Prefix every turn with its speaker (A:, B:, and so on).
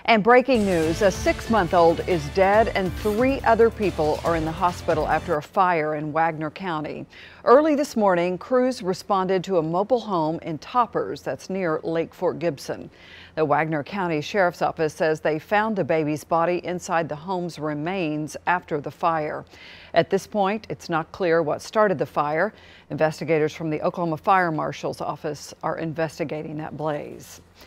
A: And breaking news, a 6-month-old is dead and 3 other people are in the hospital after a fire in Wagner County. Early this morning, crews responded to a mobile home in Toppers that's near Lake Fort Gibson. The Wagner County Sheriff's Office says they found the baby's body inside the home's remains after the fire. At this point, it's not clear what started the fire. Investigators from the Oklahoma Fire Marshal's office are investigating that blaze.